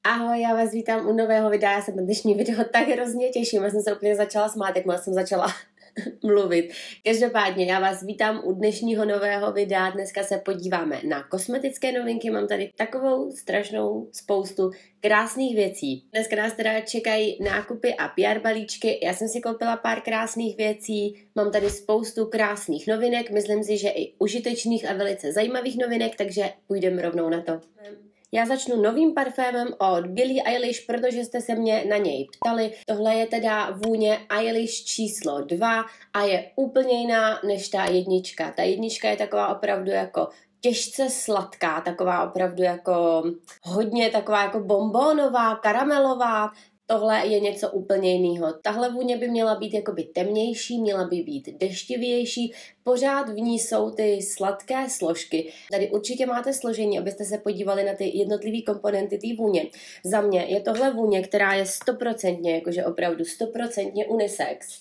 Ahoj, já vás vítám u nového videa, já se na dnešní video tak hrozně těším, já jsem se úplně začala smát, jak jsem začala mluvit. Každopádně já vás vítám u dnešního nového videa, dneska se podíváme na kosmetické novinky, mám tady takovou strašnou spoustu krásných věcí. Dneska nás teda čekají nákupy a PR balíčky, já jsem si koupila pár krásných věcí, mám tady spoustu krásných novinek, myslím si, že i užitečných a velice zajímavých novinek, takže půjdeme rovnou na to. Já začnu novým parfémem od Billie Eilish, protože jste se mě na něj ptali. Tohle je teda vůně Eilish číslo 2 a je úplně jiná než ta jednička. Ta jednička je taková opravdu jako těžce sladká, taková opravdu jako hodně taková jako bonbónová, karamelová. Tohle je něco úplně jiného. Tahle vůně by měla být jakoby temnější, měla by být deštivější, pořád v ní jsou ty sladké složky. Tady určitě máte složení, abyste se podívali na ty jednotlivé komponenty té vůně. Za mě je tohle vůně, která je 100%, jakože opravdu 100% unisex.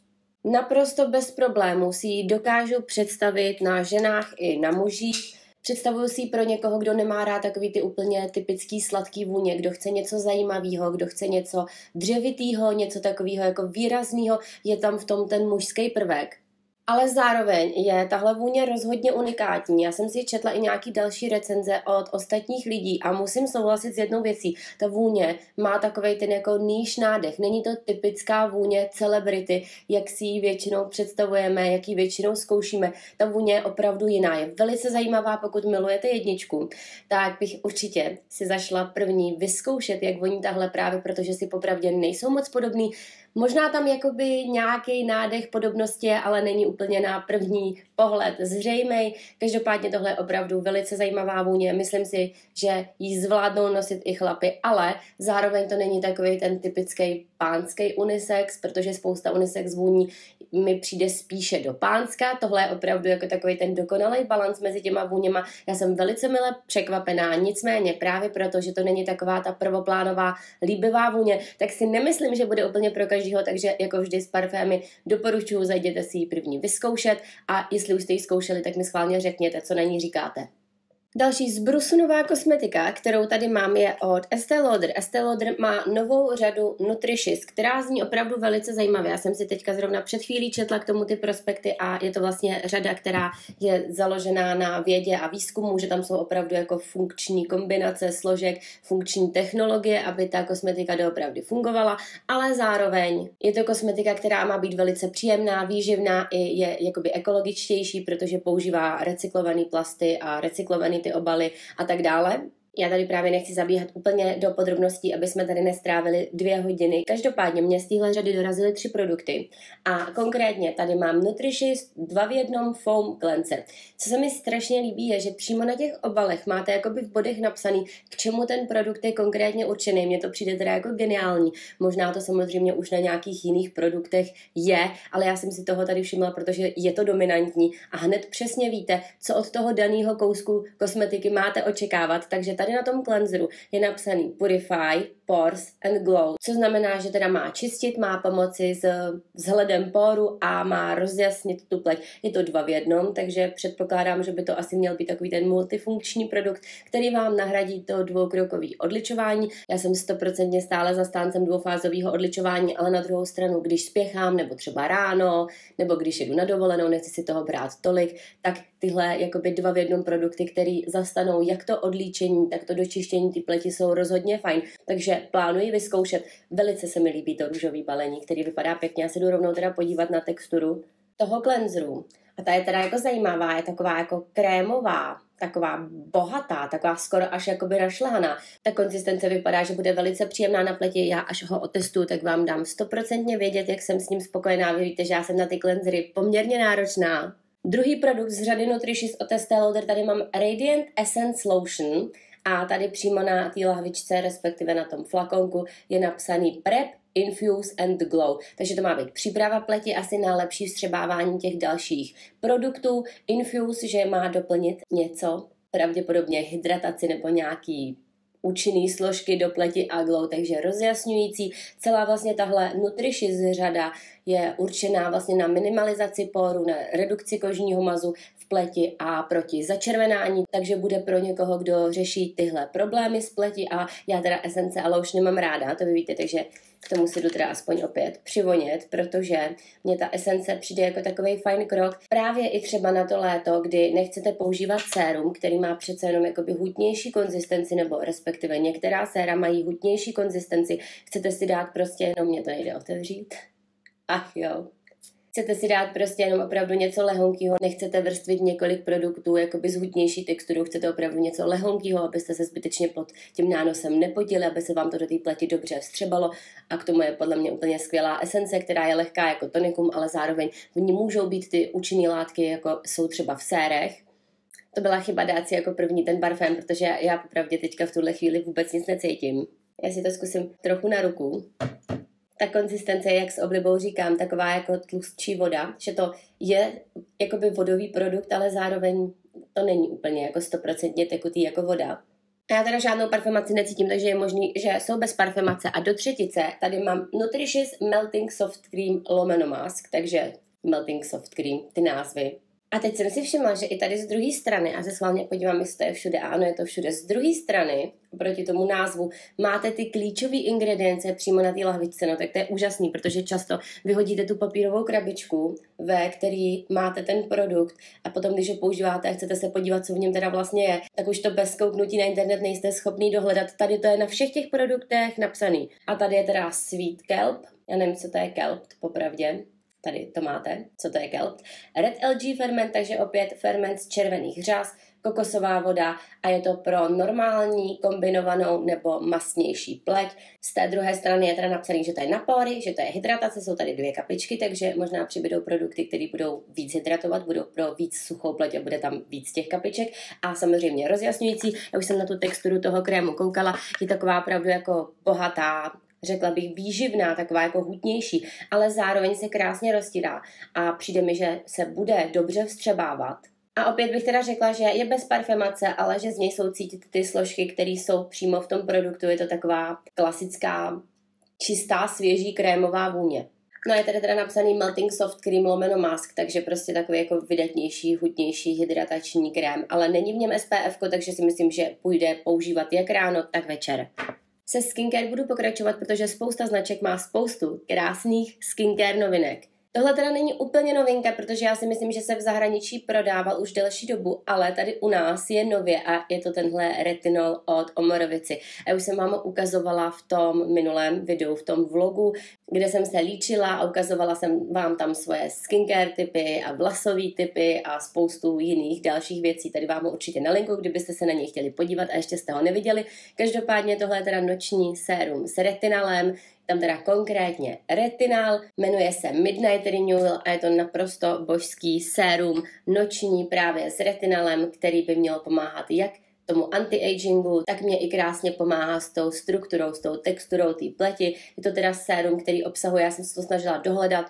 Naprosto bez problémů si ji dokážu představit na ženách i na mužích. Představuju si ji pro někoho, kdo nemá rád takový ty úplně typický sladký vůně, kdo chce něco zajímavého, kdo chce něco dřevitýho, něco takového jako výrazného, je tam v tom ten mužský prvek. Ale zároveň je tahle vůně rozhodně unikátní. Já jsem si četla i nějaký další recenze od ostatních lidí a musím souhlasit s jednou věcí. Ta vůně má takovej ten jako níž nádech. Není to typická vůně celebrity, jak si ji většinou představujeme, jak ji většinou zkoušíme. Ta vůně je opravdu jiná. Je velice zajímavá, pokud milujete jedničku. Tak bych určitě si zašla první vyzkoušet, jak voní tahle právě, protože si popravdě nejsou moc podobný. Možná tam jakoby nějaký nádech podobnosti je, ale není úplně na první pohled zřejmej. Každopádně tohle je opravdu velice zajímavá vůně. Myslím si, že ji zvládnou nosit i chlapy, ale zároveň to není takový ten typický pánský unisex, protože spousta unisex vůní mi přijde spíše do pánska. Tohle je opravdu jako takový ten dokonalý balans mezi těma vůněma. Já jsem velice mile překvapená, nicméně právě proto, že to není taková ta prvoplánová líbivá vůně, tak si nemyslím, že bude úplně pro každého, takže jako vždy s parfémy doporučuji, zajděte si ji první vyzkoušet a jestli už jste ji zkoušeli, tak mi schválně řekněte, co na ní říkáte. Další zbrusunová kosmetika, kterou tady mám, je od Estée Lauder. Estée Lauder má novou řadu Nutritious, která zní opravdu velice zajímavě. Já jsem si teďka zrovna před chvílí četla k tomu ty prospekty a je to vlastně řada, která je založená na vědě a výzkumu, že tam jsou opravdu jako funkční kombinace složek, funkční technologie, aby ta kosmetika doopravdy fungovala, ale zároveň je to kosmetika, která má být velice příjemná, výživná i je jakoby ekologičtější, protože používá recyklované plasty a recyklované ty obaly a tak dále. Já tady právě nechci zabíhat úplně do podrobností, aby jsme tady nestrávili 2 hodiny. Každopádně mě z téhle řady dorazily 3 produkty. A konkrétně tady mám Nutritious 2 v 1 Foam Cleanser. Co se mi strašně líbí je, že přímo na těch obalech máte jakoby v bodech napsaný, k čemu ten produkt je konkrétně určený. Mně to přijde teda jako geniální. Možná to samozřejmě už na nějakých jiných produktech je, ale já jsem si toho tady všimla, protože je to dominantní a hned přesně víte, co od toho daného kousku kosmetiky máte očekávat. Takže tady na tom cleanseru je napsaný Purify, Pores and Glow, co znamená, že teda má čistit, má pomoci s vzhledem poru a má rozjasnit tu pleť. Je to 2 v 1, takže předpokládám, že by to asi měl být takový ten multifunkční produkt, který vám nahradí to 2krokové odličování. Já jsem 100% stále zastáncem 2fázového odličování, ale na druhou stranu, když spěchám, nebo třeba ráno, nebo když jedu na dovolenou, nechci si toho brát tolik, tak tyhle jakoby 2 v 1 produkty, které zastanou jak to odlíčení, tak to dočištění ty pleti, jsou rozhodně fajn. Takže plánuji vyzkoušet. Velice se mi líbí to růžový balení, který vypadá pěkně. Já se jdu rovnou teda podívat na texturu toho cleanseru. A ta je teda jako zajímavá, je taková jako krémová, taková bohatá, taková skoro až jakoby rašlehaná. Ta konzistence vypadá, že bude velice příjemná na pleti. Já až ho otestuju, tak vám dám 100% vědět, jak jsem s ním spokojená. Vy víte, že já jsem na ty cleansery poměrně náročná. Druhý produkt z řady Nutritious od Estée Lauder, tady mám Radiant Essence Lotion a tady přímo na té lahvičce, respektive na tom flakonku, je napsaný Prep, Infuse and Glow. Takže to má být příprava pleti asi na lepší vstřebávání těch dalších produktů. Infuse, že má doplnit něco, pravděpodobně hydrataci nebo nějaký účinný složky do pleti a glow, takže rozjasňující. Celá vlastně tahle Nutritious řada je určená vlastně na minimalizaci porů, na redukci kožního mazu. V pleti a proti začervenání, takže bude pro někoho, kdo řeší tyhle problémy s pleti a já teda esence ale už nemám ráda, to vy víte, takže k tomu si jdu teda aspoň opět přivonět, protože mně ta esence přijde jako takový fajn krok právě i třeba na to léto, kdy nechcete používat sérum, který má přece jenom jakoby hutnější konzistenci, nebo respektive některá séra mají hutnější konzistenci, chcete si dát prostě, jenom mě to nejde otevřít, ach jo. Chcete si dát prostě jenom opravdu něco lehonkýho, nechcete vrstvit několik produktů jakoby s hutnější texturou, chcete opravdu něco lehonkýho, abyste se zbytečně pod tím nánosem nepotili, aby se vám to do té pleti dobře vstřebalo a k tomu je podle mě úplně skvělá esence, která je lehká jako tonikum, ale zároveň v ní můžou být ty účinné látky, jako jsou třeba v sérech. To byla chyba dát si jako první ten parfém, protože já popravdě teďka v tuhle chvíli vůbec nic necítím. Já si to zkusím trochu na ruku. Ta konzistence, jak s oblibou říkám, taková jako tlustší voda, že to je jakoby vodový produkt, ale zároveň to není úplně jako 100% tekutý jako voda. A já teda žádnou parfemaci necítím, takže je možný, že jsou bez parfemace. A do třetice tady mám Nutritious Melting Soft Cream Lomeno Mask, takže Melting Soft Cream, ty názvy. A teď jsem si všimla, že i tady z druhé strany, a se schválně podívám, jestli to je všude, a ano, je to všude, z druhé strany, proti tomu názvu, máte ty klíčové ingredience přímo na té lahvičce, no tak to je úžasný, protože často vyhodíte tu papírovou krabičku, ve který máte ten produkt a potom, když ho používáte a chcete se podívat, co v něm teda vlastně je, tak už to bez kouknutí na internet nejste schopný dohledat. Tady to je na všech těch produktech napsaný. A tady je teda Sweet Kelp, já nevím, co to je kelp, popravdě. Tady to máte, co to je kelp. Red algae ferment, takže opět ferment z červených řas, kokosová voda a je to pro normální, kombinovanou nebo masnější pleť. Z té druhé strany je teda napsaný, že to je na pory, že to je hydratace, jsou tady 2 kapičky, takže možná přibydou produkty, které budou víc hydratovat, budou pro víc suchou pleť a bude tam víc těch kapiček. A samozřejmě rozjasňující, já už jsem na tu texturu toho krému koukala, je taková opravdu jako bohatá, řekla bych výživná, taková jako hutnější, ale zároveň se krásně roztírá a přijde mi, že se bude dobře vstřebávat. A opět bych teda řekla, že je bez parfemace, ale že z něj jsou cítit ty složky, které jsou přímo v tom produktu. Je to taková klasická, čistá, svěží krémová vůně. No je tady teda napsaný Melting Soft Cream Lomeno Mask, takže prostě takový jako vydatnější, hutnější hydratační krém, ale není v něm SPF, takže si myslím, že půjde používat jak ráno, tak večer. Se skincare budu pokračovat, protože spousta značek má spoustu krásných skincare novinek. Tohle teda není úplně novinka, protože já si myslím, že se v zahraničí prodával už delší dobu, ale tady u nás je nově a je to tenhle retinol od Omorovici. Já už jsem vám ho ukazovala v tom minulém videu, v tom vlogu, kde jsem se líčila a ukazovala jsem vám tam svoje skincare tipy a vlasové tipy a spoustu jiných dalších věcí. Tady vám ho určitě nalinku, kdybyste se na něj chtěli podívat a ještě jste ho neviděli. Každopádně tohle je teda noční sérum s retinalem, tam teda konkrétně retinal, jmenuje se Midnight Renewal a je to naprosto božský sérum noční právě s retinalem, který by měl pomáhat jak tomu anti-agingu, tak mě i krásně pomáhá s tou strukturou, s tou texturou té pleti. Je to teda sérum, který obsahuje, já jsem se to snažila dohledat,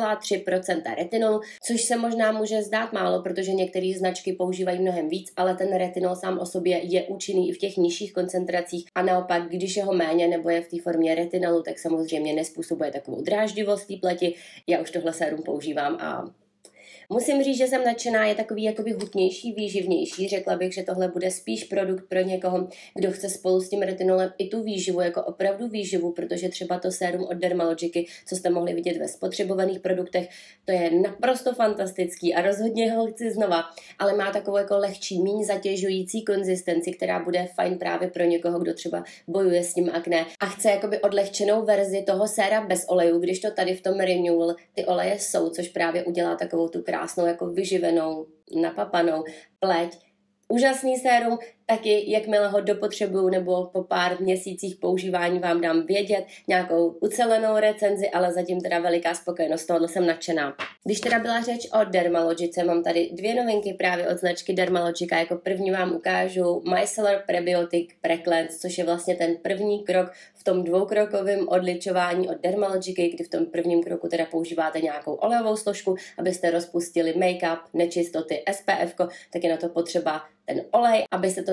0,3% retinolu, což se možná může zdát málo, protože některé značky používají mnohem víc, ale ten retinol sám o sobě je účinný i v těch nižších koncentracích a naopak, když je ho méně nebo je v té formě retinolu, tak samozřejmě nespůsobuje takovou dráždivost té pleti. Já už tohle sérum používám a musím říct, že jsem nadšená, je takový jakoby hutnější, výživnější. Řekla bych, že tohle bude spíš produkt pro někoho, kdo chce spolu s tím retinolem i tu výživu, jako opravdu výživu, protože třeba to sérum od Dermalogiky, co jste mohli vidět ve spotřebovaných produktech, to je naprosto fantastický a rozhodně ho chci znova, ale má takovou jako lehčí, míň zatěžující konzistenci, která bude fajn právě pro někoho, kdo třeba bojuje s tím akné a chce jakoby odlehčenou verzi toho séra bez olejů, když to tady v tom Renewal ty oleje jsou, což právě udělá takovou tu krásnou, jako vyživenou, napapanou pleť. Úžasný sérum, taky jakmile ho dopotřebuju nebo po pár měsících používání vám dám vědět, nějakou ucelenou recenzi, ale zatím teda veliká spokojenost, tohle jsem nadšená. Když teda byla řeč o Dermalogice, mám tady 2 novinky právě od značky Dermalogica. Jako první vám ukážu Micellar Prebiotic Precleanse, což je vlastně ten první krok v tom 2krokovém odličování od Dermalogiky, kdy v tom prvním kroku teda používáte nějakou olejovou složku, abyste rozpustili make-up, nečistoty, SPF, tak je na to potřeba ten olej, abyste to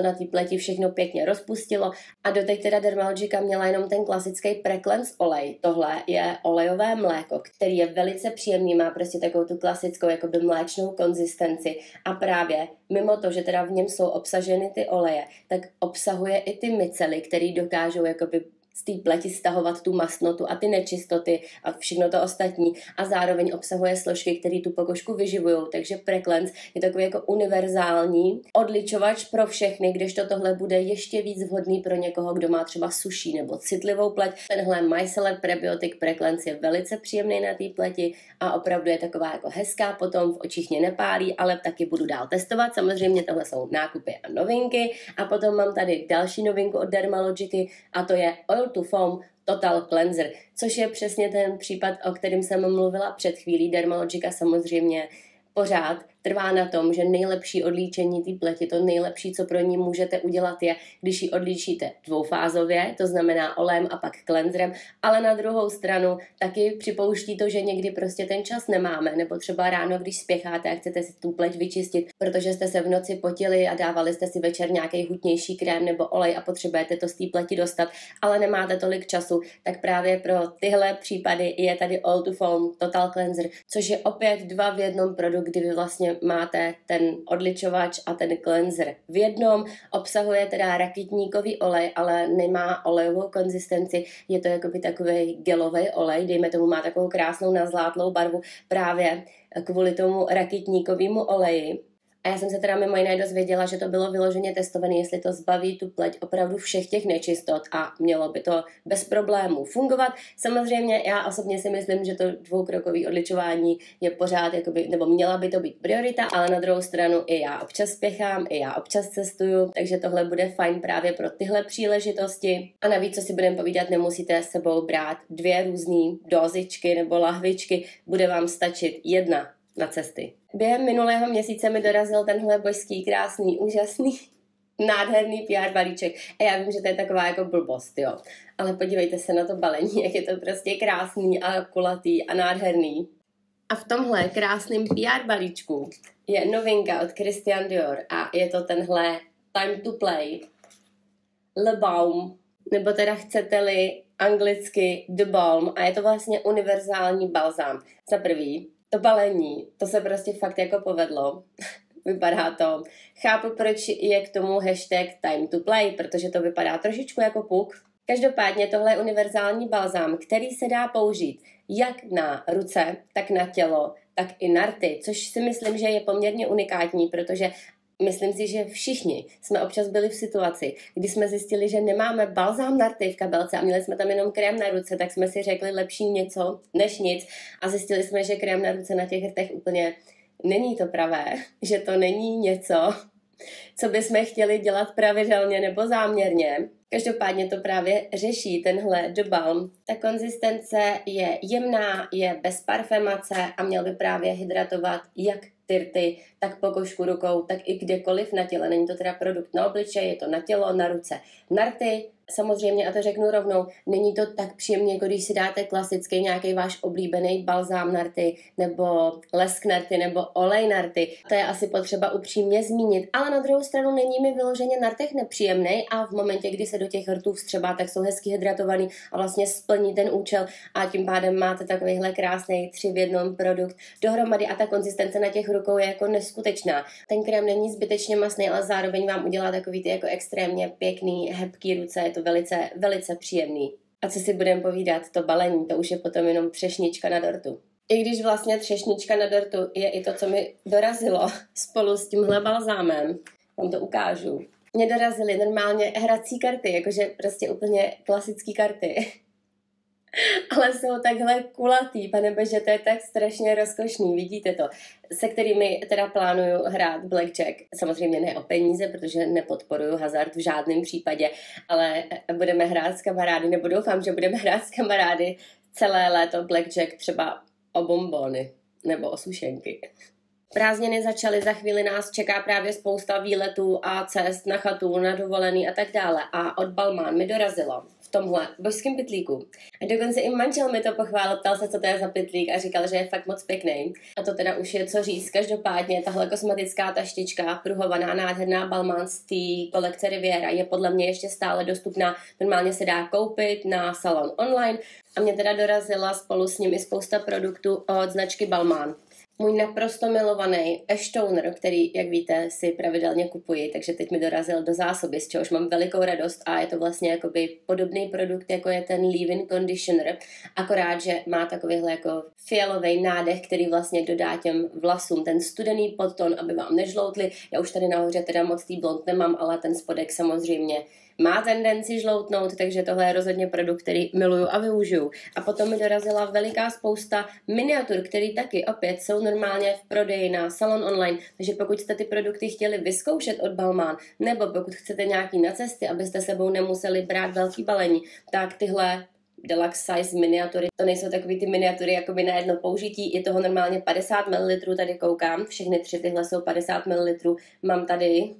na té pleti všechno pěkně rozpustilo a doteď teda Dermalogica měla jenom ten klasický Precleanse olej. Tohle je olejové mléko, který je velice příjemný, má prostě takovou tu klasickou jakoby mléčnou konzistenci a právě mimo to, že teda v něm jsou obsaženy ty oleje, tak obsahuje i ty micely, které dokážou jakoby z té pleti stahovat tu mastnotu a ty nečistoty a všechno to ostatní a zároveň obsahuje složky, které tu pokožku vyživují, takže Precleanse je takový jako univerzální odličovač pro všechny, kdežto tohle bude ještě víc vhodný pro někoho, kdo má třeba suší nebo citlivou pleť. Tenhle Micellar Prebiotic Precleanse je velice příjemný na té pleti a opravdu je taková jako hezká, potom v očích mě nepálí, ale taky budu dál testovat. Samozřejmě tohle jsou nákupy a novinky a potom mám tady další novinku od Dermalogiky a to je Oil to Foam Total Cleanser, což je přesně ten případ, o kterém jsem mluvila před chvílí. Dermalogica samozřejmě pořád trvá na tom, že nejlepší odlíčení té pleti, to nejlepší, co pro ní můžete udělat, je, když ji odlíčíte dvoufázově, to znamená olejem a pak cleanserem, ale na druhou stranu taky připouští to, že někdy prostě ten čas nemáme, nebo třeba ráno, když spěcháte a chcete si tu pleť vyčistit, protože jste se v noci potili a dávali jste si večer nějaký hutnější krém nebo olej a potřebujete to z té pleti dostat, ale nemáte tolik času, tak právě pro tyhle případy je tady Oil to Foam Total Cleanser, což je opět 2 v jednom produkt, kdy vy vlastně máte ten odličovač a ten cleanser v jednom, obsahuje teda rakitníkový olej, ale nemá olejovou konzistenci, je to jakoby takový gelový olej, dejme tomu má takovou krásnou nazlátlou barvu právě kvůli tomu rakitníkovému oleji. A já jsem se teda mimo jiné dozvěděla, že to bylo vyloženě testované, jestli to zbaví tu pleť opravdu všech těch nečistot a mělo by to bez problémů fungovat. Samozřejmě já osobně si myslím, že to dvoukrokový odličování je pořád, jakoby, nebo měla by to být priorita, ale na druhou stranu i já občas spěchám, i já občas cestuju, takže tohle bude fajn právě pro tyhle příležitosti. A navíc, co si budeme povídat, nemusíte s sebou brát 2 různé dozičky nebo lahvičky, bude vám stačit 1 na cesty. Během minulého měsíce mi dorazil tenhle božský, krásný, úžasný, nádherný PR balíček. A já vím, že to je taková jako blbost, jo. Ale podívejte se na to balení, jak je to prostě krásný a kulatý a nádherný. A v tomhle krásným PR balíčku je novinka od Christian Dior a je to tenhle Time to Play Le Balm, nebo teda chcete-li anglicky The Balm a je to vlastně univerzální balzám. Za prvý, to balení, to se prostě fakt jako povedlo. Vypadá to. Chápu, proč je k tomu hashtag Time to Play, protože to vypadá trošičku jako puk. Každopádně tohle je univerzální balzám, který se dá použít jak na ruce, tak na tělo, tak i na rty, což si myslím, že je poměrně unikátní, protože myslím si, že všichni jsme občas byli v situaci, kdy jsme zjistili, že nemáme balzám na rty v kabelce a měli jsme tam jenom krém na ruce, tak jsme si řekli lepší něco než nic a zjistili jsme, že krém na ruce na těch rtech úplně není to pravé, že to není něco, co bychom chtěli dělat pravidelně nebo záměrně. Každopádně to právě řeší tenhle The Balm. Ta konzistence je jemná, je bez parfémace a měl by právě hydratovat jak ty rty, tak pokožku rukou, tak i kdekoliv na těle. Není to teda produkt na obličej, je to na tělo, na ruce, na rty. Samozřejmě, a to řeknu rovnou, není to tak příjemně, jako když si dáte klasický nějaký váš oblíbený balzám na rty, nebo lesk na rty, nebo olej na rty. To je asi potřeba upřímně zmínit. Ale na druhou stranu není mi vyloženě na rtech nepříjemný a v momentě, kdy se do těch rtů vstřebá, tak jsou hezky hydratovaný a vlastně splní ten účel a tím pádem máte takovýhle krásný 3 v 1 produkt dohromady a ta konzistence na těch rukou je jako neskutečná. Ten krém není zbytečně masný, ale zároveň vám udělá takový ty jako extrémně pěkný, hebký ruce, je to velice, velice příjemný. A co si budeme povídat, to balení, to už je potom jenom třešnička na dortu. I když vlastně třešnička na dortu je i to, co mi dorazilo spolu s tímhle balzámem, vám to ukážu. Mě dorazily normálně hrací karty, jakože prostě úplně klasické karty. Ale jsou takhle kulatý, panebože, to je tak strašně rozkošný, vidíte to, se kterými teda plánuju hrát blackjack. Samozřejmě ne o peníze, protože nepodporuju hazard v žádném případě, ale budeme hrát s kamarády, nebo doufám, že budeme hrát s kamarády celé léto blackjack třeba o bonbony nebo o sušenky. Prázdniny začaly, za chvíli nás čeká právě spousta výletů a cest na chatu, na dovolený a tak dále. A od Balmain mi dorazilo v v tomhle božském pytlíku. A dokonce i manžel mi to pochválil, ptal se, co to je za pytlík a říkal, že je fakt moc pěkný. A to teda už je co říct. Každopádně tahle kosmetická taštička, pruhovaná, nádherná Balmain z té kolekce Riviera je podle mě ještě stále dostupná. Normálně se dá koupit na salon online a mě teda dorazila spolu s ním i spousta produktů od značky Balmain. Můj naprosto milovaný Ash Toner, který, jak víte, si pravidelně kupuji, takže teď mi dorazil do zásoby, z čehož mám velikou radost a je to vlastně jakoby podobný produkt, jako je ten Leave-In Conditioner, akorát, že má takovýhle jako fialový nádech, který vlastně dodá těm vlasům ten studený podton, aby vám nežloutli. Já už tady nahoře teda moc tý blond nemám, ale ten spodek samozřejmě má tendenci žloutnout, takže tohle je rozhodně produkt, který miluju a využiju. A potom mi dorazila veliká spousta miniatur, které taky opět jsou normálně v prodeji na salon online, takže pokud jste ty produkty chtěli vyzkoušet od Balmain, nebo pokud chcete nějaký na cesty, abyste sebou nemuseli brát velký balení, tak tyhle deluxe size miniatury, to nejsou takový ty miniatury jakoby na jedno použití, je toho normálně 50 ml, tady koukám, všechny tři tyhle jsou 50 ml, mám tady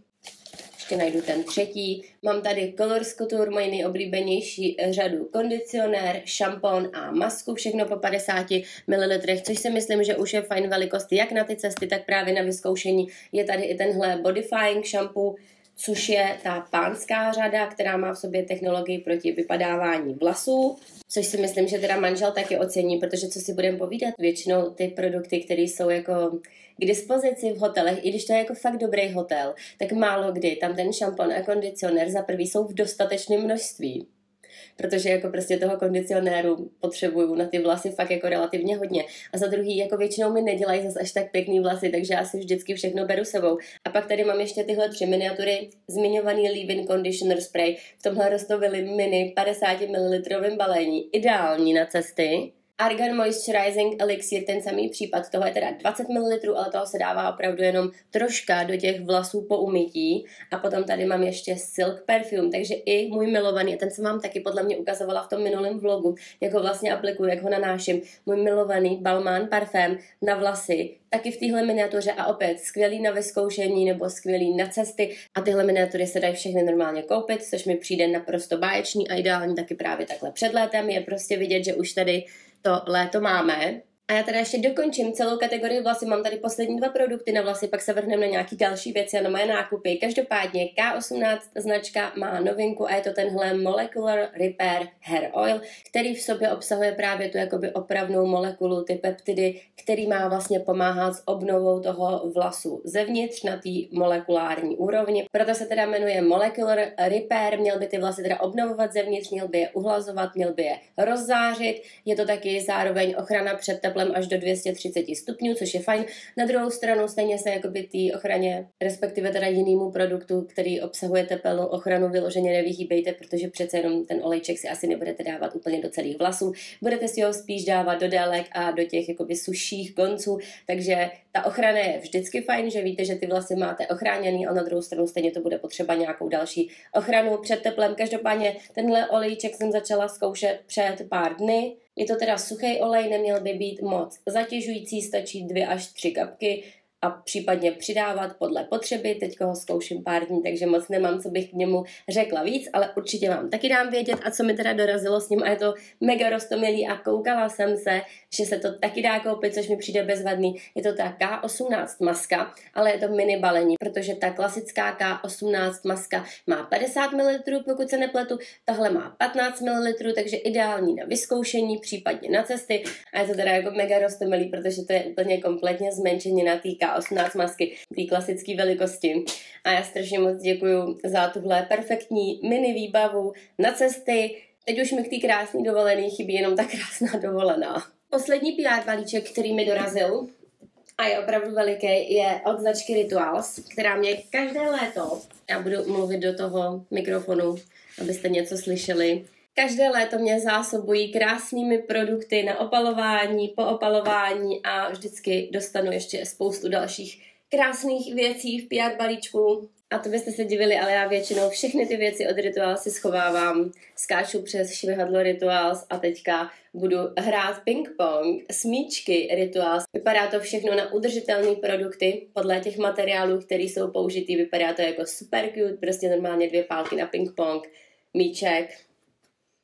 najdu ten třetí. Mám tady Colors Couture, moji nejoblíbenější řadu kondicionér, šampon a masku, všechno po 50 ml, což si myslím, že už je fajn velikost jak na ty cesty, tak právě na vyzkoušení. Je tady i tenhle Bodyfying shampoo, což je ta pánská řada, která má v sobě technologii proti vypadávání vlasů, což si myslím, že teda manžel taky ocení, protože co si budeme povídat, většinou ty produkty, které jsou jako k dispozici v hotelech, i když to je jako fakt dobrý hotel, tak málo kdy tam ten šampon a kondicionér za prvý jsou v dostatečném množství. Protože jako prostě toho kondicionéru potřebuju na ty vlasy fakt jako relativně hodně. A za druhý, jako většinou mi nedělají zase až tak pěkný vlasy, takže já si vždycky všechno beru sebou. A pak tady mám ještě tyhle tři miniatury, zmiňovaný Leave-In Conditioner Spray, v tomhle roztovili mini 50 ml balení, ideální na cesty. Argan Moisturizing Elixir, ten samý případ, toho je teda 20 ml, ale toho se dává opravdu jenom troška do těch vlasů po umytí. A potom tady mám ještě Silk Perfume, takže i můj milovaný, ten jsem vám taky podle mě ukazovala v tom minulém vlogu, jak ho vlastně aplikuju, jak ho nanáším. Můj milovaný Balmain parfém na vlasy, taky v téhle miniatuře a opět skvělý na vyzkoušení nebo skvělý na cesty. A tyhle miniatury se dají všechny normálně koupit, což mi přijde naprosto báječný a ideální taky právě takhle před létem. Je prostě vidět, že už tady to léto máme. A já teda ještě dokončím celou kategorii vlasy. Mám tady poslední dva produkty na vlasy, pak se vrhneme na nějaký další věci a na moje nákupy. Každopádně K18 značka má novinku a je to tenhle Molecular Repair Hair Oil, který v sobě obsahuje právě tu jakoby opravnou molekulu, ty peptidy, který má vlastně pomáhat s obnovou toho vlasu zevnitř na té molekulární úrovni. Proto se teda jmenuje Molecular Repair, měl by ty vlasy teda obnovovat zevnitř, měl by je uhlazovat, měl by je rozzářit. Je to taky zároveň ochrana před teplem až do 230 stupňů, což je fajn. Na druhou stranu stejně se jakoby té ochraně, respektive teda jinému produktu, který obsahuje tepelnou ochranu, vyloženě nevyhýbejte, protože přece jenom ten olejček si asi nebudete dávat úplně do celých vlasů. Budete si ho spíš dávat do délek a do těch jakoby suších konců, takže ta ochrana je vždycky fajn, že víte, že ty vlasy máte ochráněný, a na druhou stranu stejně to bude potřeba nějakou další ochranu před teplem. Každopádně tenhle olejček jsem začala zkoušet před pár dny. Je to teda suchý olej, neměl by být moc zatěžující, stačí 2 až 3 kapky a případně přidávat podle potřeby. Teďko ho zkouším pár dní, takže moc nemám, co bych k němu řekla víc, ale určitě vám taky dám vědět, a co mi teda dorazilo s ním, a je to mega roztomilý a koukala jsem se, že se to taky dá koupit, což mi přijde bezvadný. Je to ta K18 maska, ale je to mini balení, protože ta klasická K18 maska má 50 ml, pokud se nepletu, tahle má 15 ml, takže ideální na vyzkoušení, případně na cesty, a je to teda jako mega roztomilý, protože to je úplně kompletně zmenšení na týka 18 masky, té klasické velikosti. A já strašně moc děkuju za tuhle perfektní mini výbavu na cesty. Teď už mi k té krásné dovolené chybí jenom ta krásná dovolená. Poslední PR balíček, který mi dorazil a je opravdu veliký, je od značky Rituals, která mě každé léto, já budu mluvit do toho mikrofonu, abyste něco slyšeli, každé léto mě zásobují krásnými produkty na opalování, po opalování a vždycky dostanu ještě spoustu dalších krásných věcí v PR balíčku. A to byste se divili, ale já většinou všechny ty věci od Rituals si schovávám. Skáču přes švihadlo Rituals a teďka budu hrát ping-pong, smíčky Rituals. Vypadá to všechno na udržitelné produkty podle těch materiálů, které jsou použitý. Vypadá to jako super cute, prostě normálně 2 pálky na ping-pong, míček.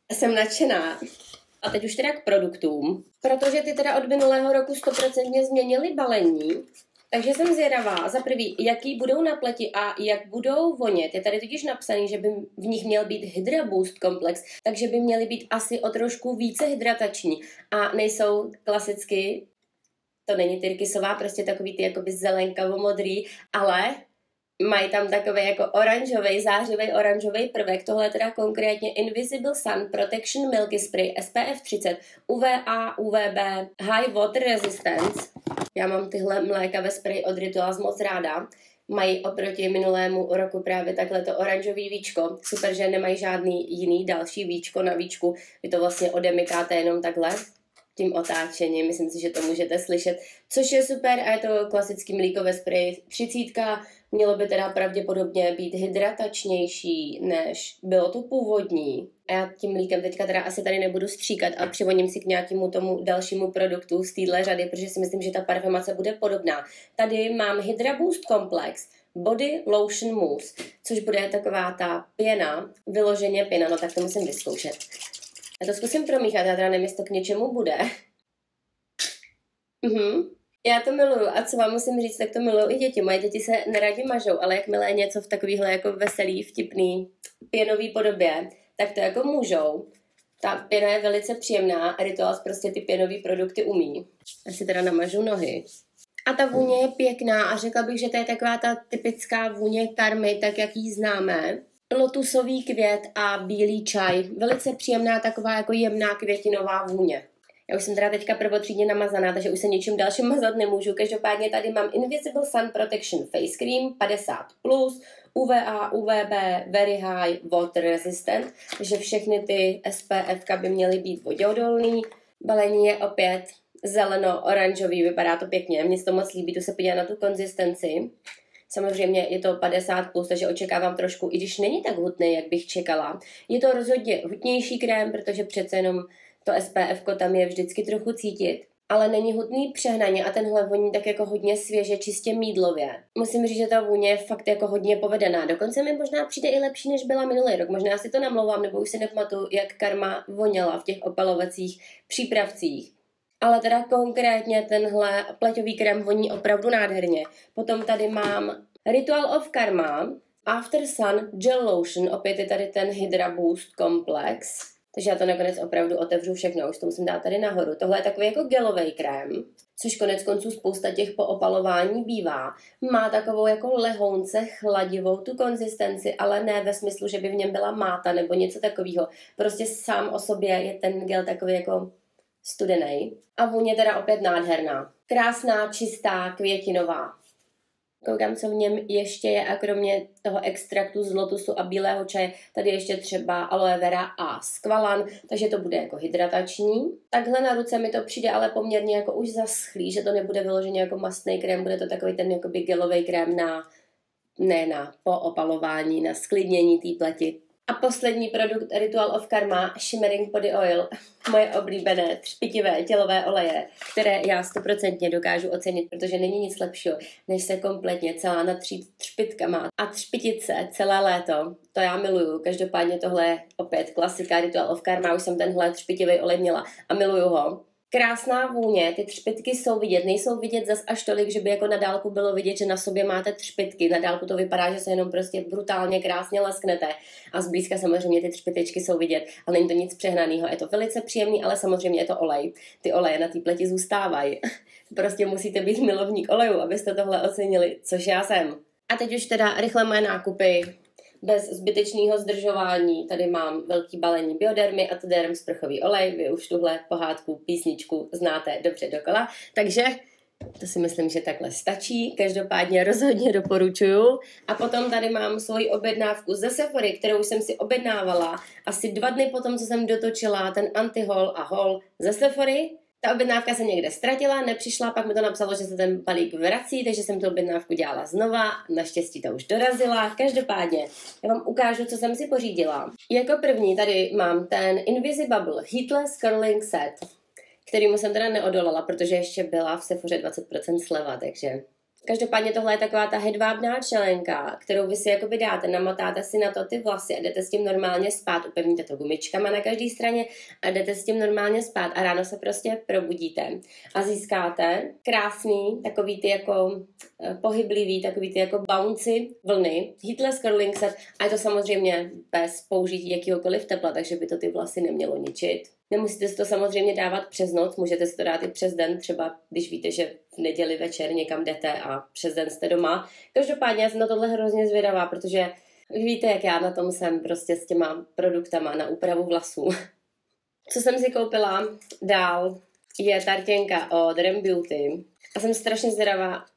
Jsem nadšená. A teď už teda k produktům, protože ty teda od minulého roku 100% změnily balení, takže jsem zvědavá za prvý, jaký budou na pleti a jak budou vonět. Je tady totiž napsaný, že by v nich měl být Hydra Boost komplex, takže by měly být asi o trošku více hydratační a nejsou klasicky, to není tyrkysová, prostě takový ty jakoby zelenkavo-modrý, ale mají tam takový jako oranžový, zářivý oranžový prvek. Tohle je teda konkrétně Invisible Sun Protection Milky Spray SPF 30 UVA, UVB, High Water Resistance. Já mám tyhle mléka ve spreji od Rituals moc ráda. Mají oproti minulému roku právě takhle to oranžový víčko. Super, že nemají žádný jiný další víčko na víčku. Vy to vlastně odemykáte jenom takhle tím otáčením. Myslím si, že to můžete slyšet, což je super a je to klasický mlíko ve spreji 30. Mělo by teda pravděpodobně být hydratačnější, než bylo to původní. A já tím mlíkem teďka teda asi tady nebudu stříkat a přivoním si k nějakému tomu dalšímu produktu z téhle řady, protože si myslím, že ta parfumace bude podobná. Tady mám Hydra Boost Complex Body Lotion Mousse, což bude taková ta pěna, vyloženě pěna, no tak to musím vyzkoušet. Já to zkusím promíchat, já teda nevím, jestli to k něčemu bude. Já to miluju a co vám musím říct, tak to miluju i děti. Moje děti se neradi mažou, ale jakmile je něco v takovýhle jako veselý, vtipný, pěnový podobě, tak to jako můžou. Ta pěna je velice příjemná a Rituals prostě ty pěnový produkty umí. Já si teda namažu nohy. A ta vůně je pěkná a řekla bych, že to je taková ta typická vůně karmy, tak jak ji známe. Lotusový květ a bílý čaj. Velice příjemná taková jako jemná květinová vůně. Já už jsem teda teďka prvotřídně namazaná, takže už se ničím dalším mazat nemůžu. Každopádně tady mám Invisible Sun Protection Face Cream 50+, UVA, UVB, Very High, Water Resistant, takže všechny ty SPF by měly být voděodolný. Balení je opět zeleno-oranžový, vypadá to pěkně, mně se to moc líbí, tu se podívá na tu konzistenci. Samozřejmě je to 50+, takže očekávám trošku, i když není tak hutný, jak bych čekala. Je to rozhodně hutnější krém, protože přece jenom to SPF tam je vždycky trochu cítit, ale není hutný přehnaně a tenhle voní tak jako hodně svěže, čistě mýdlově. Musím říct, že ta vůně je fakt jako hodně povedená. Dokonce mi možná přijde i lepší, než byla minulý rok. Možná si to namlouvám, nebo už si nepamatuju, jak Karma voněla v těch opalovacích přípravcích. Ale teda konkrétně tenhle pleťový krém voní opravdu nádherně. Potom tady mám Ritual of Karma After Sun Gel Lotion, opět je tady ten Hydra Boost Complex. Takže já to nakonec opravdu otevřu všechno, už to musím dát tady nahoru. Tohle je takový jako gelový krém, což konec konců spousta těch po opalování bývá. Má takovou jako lehounce chladivou tu konzistenci, ale ne ve smyslu, že by v něm byla máta nebo něco takového. Prostě sám o sobě je ten gel takový jako studený. A vůně teda opět nádherná. Krásná, čistá, květinová. Koukám, co v něm ještě je a kromě toho extraktu z lotusu a bílého čaje, tady ještě třeba aloe vera a skvalan, takže to bude jako hydratační. Takhle na ruce mi to přijde ale poměrně jako už zaschlý, že to nebude vyloženě jako mastný krém, bude to takový ten jakoby gelový krém na poopalování, na sklidnění té pleti. A poslední produkt Ritual of Karma Shimmering Body Oil, moje oblíbené třpitivé tělové oleje, které já 100% dokážu ocenit, protože není nic lepšího, než se kompletně celá natřít třpitkama a třpitit se celé léto. To já miluju, každopádně tohle je opět klasika Ritual of Karma, už jsem tenhle třpitivý olej měla a miluju ho. Krásná vůně, ty třpitky jsou vidět, nejsou vidět zas až tolik, že by jako na dálku bylo vidět, že na sobě máte třpitky. Na dálku to vypadá, že se jenom prostě brutálně krásně lesknete a zblízka samozřejmě ty třpitečky jsou vidět, ale není to nic přehnaného. Je to velice příjemný, ale samozřejmě je to olej. Ty oleje na té pleti zůstávají. Prostě musíte být milovník olejů, abyste tohle ocenili, což já jsem. A teď už teda rychle moje nákupy. Bez zbytečného zdržování tady mám velký balení Biodermy a Derm sprchový olej. Vy už tuhle pohádku, písničku znáte dobře dokola. Takže to si myslím, že takhle stačí. Každopádně rozhodně doporučuju. A potom tady mám svoji objednávku ze Sephory, kterou jsem si objednávala asi 2 dny potom, co jsem dotočila ten anti-haul a haul ze Sephory. Ta objednávka se někde ztratila, nepřišla, pak mi to napsalo, že se ten balík vrací, takže jsem tu objednávku dělala znova, naštěstí to už dorazila. Každopádně, já vám ukážu, co jsem si pořídila. Jako první tady mám ten Invisibubble Heatless Curling Set, kterýmu jsem teda neodolala, protože ještě byla v Sephoře 20% sleva, takže Každopádně tohle je taková ta hedvábná čelenka, kterou vy si jakoby dáte, namotáte si na to ty vlasy a jdete s tím normálně spát, upevníte to gumičkama na každé straně a jdete s tím normálně spát a ráno se prostě probudíte a získáte krásný, takový ty jako pohyblivý, takový ty jako bouncy vlny, heatless curling set a je to samozřejmě bez použití jakýhokoliv tepla, takže by to ty vlasy nemělo ničit. Nemusíte si to samozřejmě dávat přes noc, můžete si to dát i přes den, třeba když víte, že v neděli večer někam jdete a přes den jste doma. Každopádně já jsem na tohle hrozně zvědavá, protože víte, jak já na tom jsem prostě s těma produktama na úpravu vlasů. Co jsem si koupila dál je tartěnka od Rem Beauty a jsem strašně zvědavá.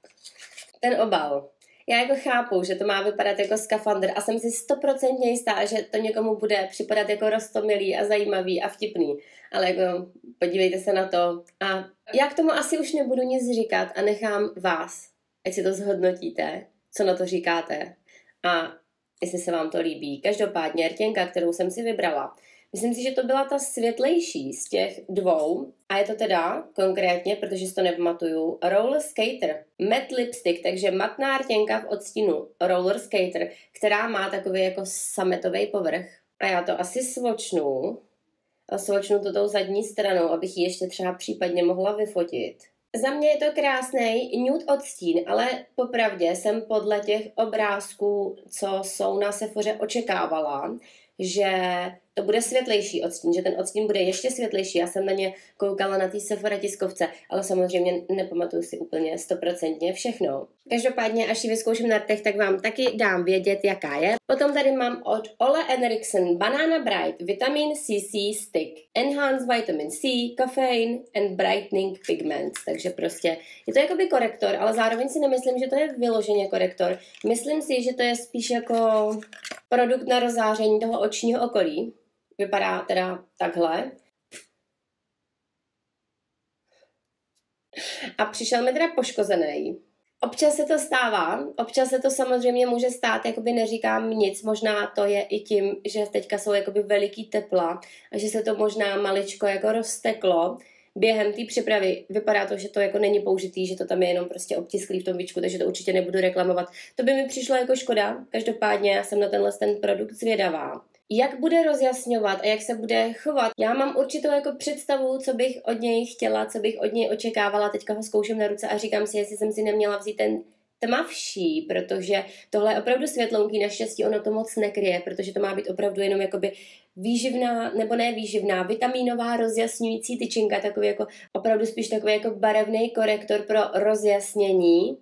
Ten obal. Já jako chápu, že to má vypadat jako skafandr a jsem si 100% jistá, že to někomu bude připadat jako roztomilý a zajímavý a vtipný. Ale jako podívejte se na to. A já k tomu asi už nebudu nic říkat a nechám vás, ať si to zhodnotíte, co na to říkáte a jestli se vám to líbí. Každopádně rtěnka, kterou jsem si vybrala, myslím si, že to byla ta světlejší z těch dvou a je to teda konkrétně, protože si to nepamatuju, Roller Skater Matte Lipstick, takže matná rtěnka v odstínu Roller Skater, která má takový jako sametový povrch. A já to asi svočnu a svočnu to tou zadní stranou, abych ji ještě třeba případně mohla vyfotit. Za mě je to krásný nude odstín, ale popravdě jsem podle těch obrázků, co jsou na Sephoře, očekávala, že to bude světlejší odstín, že ten odstín bude ještě světlejší. Já jsem na ně koukala na té Sephora tiskovce, ale samozřejmě nepamatuju si úplně 100% všechno. Každopádně, až ji vyzkouším na rtech, tak vám taky dám vědět, jaká je. Potom tady mám od Ole Henriksen Banana Bright Vitamin CC Stick, Enhanced Vitamin C, Caffeine and Brightening Pigments. Takže prostě je to jakoby korektor, ale zároveň si nemyslím, že to je vyloženě korektor. Myslím si, že to je spíš jako produkt na rozzáření toho očního okolí. Vypadá teda takhle. A přišel mi teda poškozený. Občas se to stává, občas se to samozřejmě může stát, jakoby neříkám nic, možná to je i tím, že teďka jsou jakoby veliký tepla a že se to možná maličko jako rozteklo během té přípravy. Vypadá to, že to jako není použitý, že to tam je jenom prostě obtisklý v tom víčku, takže to určitě nebudu reklamovat. To by mi přišlo jako škoda, každopádně já jsem na ten produkt zvědavá. Jak bude rozjasňovat a jak se bude chovat. Já mám určitou jako představu, co bych od něj chtěla, co bych od něj očekávala. Teďka ho zkouším na ruce a říkám si, jestli jsem si neměla vzít ten tmavší, protože tohle je opravdu světlounký, naštěstí ono to moc nekryje, protože to má být opravdu jenom jakoby výživná, nebo ne výživná, vitaminová rozjasňující tyčinka, takový jako opravdu spíš takový jako barevný korektor pro rozjasnění.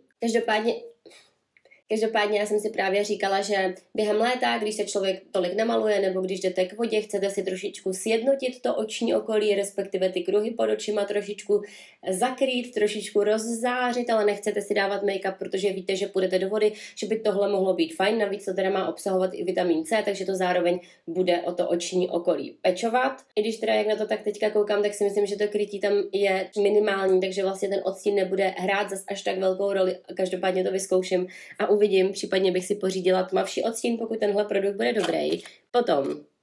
Každopádně já jsem si právě říkala, že během léta, když se člověk tolik namaluje, nebo když jdete k vodě, chcete si trošičku sjednotit to oční okolí, respektive ty kruhy pod očima trošičku zakrýt, trošičku rozzářit, ale nechcete si dávat make-up, protože víte, že půjdete do vody, že by tohle mohlo být fajn, navíc to teda má obsahovat i vitamin C, takže to zároveň bude o to oční okolí pečovat. I když teda jak na to tak teďka koukám, tak si myslím, že to krytí tam je minimální, takže vlastně ten odstín nebude hrát zas až tak velkou roli. Každopádně to vyzkouším a uvidím, případně bych si pořídila tmavší odstín, pokud tenhle produkt bude dobrý. Potom,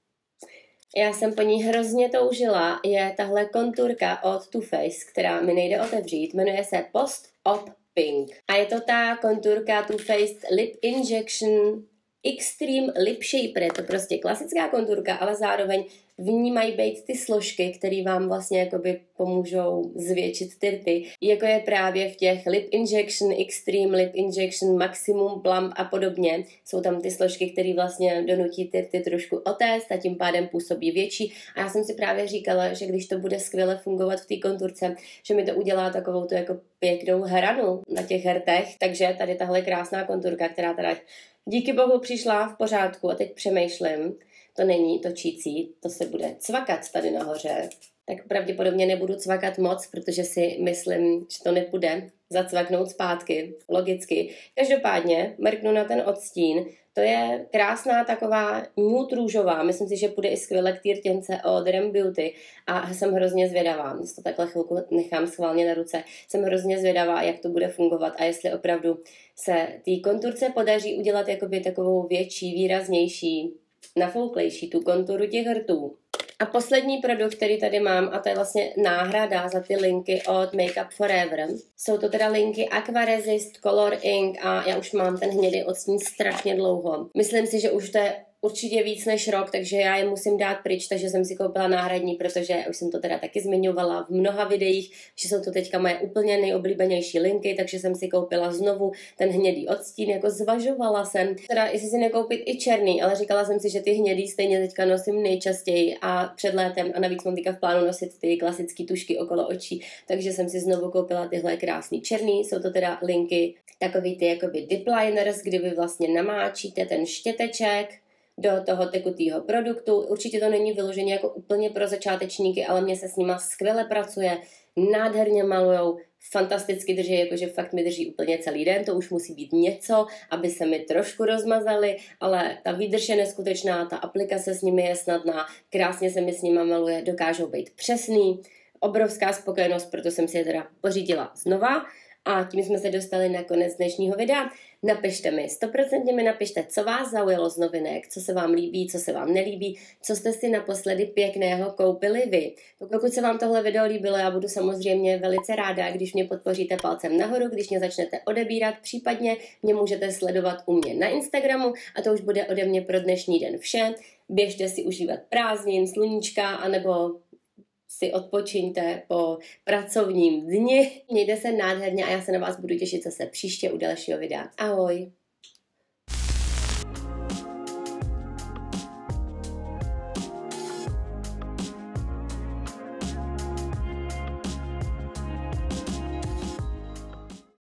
já jsem po ní hrozně toužila, je tahle konturka od Too Faced, která mi nejde otevřít, jmenuje se Post Op Pink. A je to ta konturka Too Faced Lip Injection Extreme Lip Shaper, je to prostě klasická konturka, ale zároveň v ní mají být ty složky, které vám vlastně jakoby pomůžou zvětšit ty rty, jako je právě v těch Lip Injection, Extreme Lip Injection, Maximum Plump a podobně. Jsou tam ty složky, které vlastně donutí ty rty trošku otéct a tím pádem působí větší. A já jsem si právě říkala, že když to bude skvěle fungovat v té konturce, že mi to udělá takovou tu jako pěknou hranu na těch rtech. Takže tady tahle krásná konturka, která teda díky bohu přišla v pořádku a teď přemýšlím, to není točící, to se bude cvakat tady nahoře. Tak pravděpodobně nebudu cvakat moc, protože si myslím, že to nepůjde zacvaknout zpátky, logicky. Každopádně mrknu na ten odstín, to je krásná taková nude růžová, myslím si, že půjde i skvěle k té rtěnce od Rem Beauty a jsem hrozně zvědavá, to takhle chvilku nechám schválně na ruce, jsem hrozně zvědavá, jak to bude fungovat a jestli opravdu se té konturce podaří udělat jakoby takovou větší, výraznější, nafouklejší tu konturu těch rtů. A poslední produkt, který tady mám, a to je vlastně náhrada za ty linky od Make Up Forever. Jsou to teda linky Aqua Resist, Color Ink a já už mám ten hnědý odstín strašně dlouho. Myslím si, že už to je určitě víc než rok, takže já je musím dát pryč, takže jsem si koupila náhradní, protože už jsem to teda taky zmiňovala v mnoha videích, že jsou to teďka moje úplně nejoblíbenější linky, takže jsem si koupila znovu ten hnědý odstín, jako zvažovala jsem, teda jestli si nekoupit i černý, ale říkala jsem si, že ty hnědý stejně teďka nosím nejčastěji a před létem a navíc mám teďka v plánu nosit ty klasické tušky okolo očí, takže jsem si znovu koupila tyhle krásný černý, jsou to teda linky takový ty jakoby dip liners, kdy vy vlastně namáčíte ten štěteček do toho tekutého produktu. Určitě to není vyloženě jako úplně pro začátečníky, ale mně se s nima skvěle pracuje, nádherně malujou, fantasticky drží, jakože fakt mi drží úplně celý den, to už musí být něco, aby se mi trošku rozmazaly, ale ta výdrž je neskutečná, ta aplikace s nimi je snadná, krásně se mi s nima maluje, dokážou být přesný, obrovská spokojenost, proto jsem si je teda pořídila znova. A tím jsme se dostali na konec dnešního videa. Napište mi, 100% mi napište, co vás zaujalo z novinek, co se vám líbí, co se vám nelíbí, co jste si naposledy pěkného koupili vy. Pokud se vám tohle video líbilo, já budu samozřejmě velice ráda, když mě podpoříte palcem nahoru, když mě začnete odebírat, případně mě můžete sledovat u mě na Instagramu a to už bude ode mě pro dnešní den vše. Běžte si užívat prázdnin, sluníčka, anebo si odpočiňte po pracovním dni. Mějte se nádherně a já se na vás budu těšit zase příště u dalšího videa. Ahoj!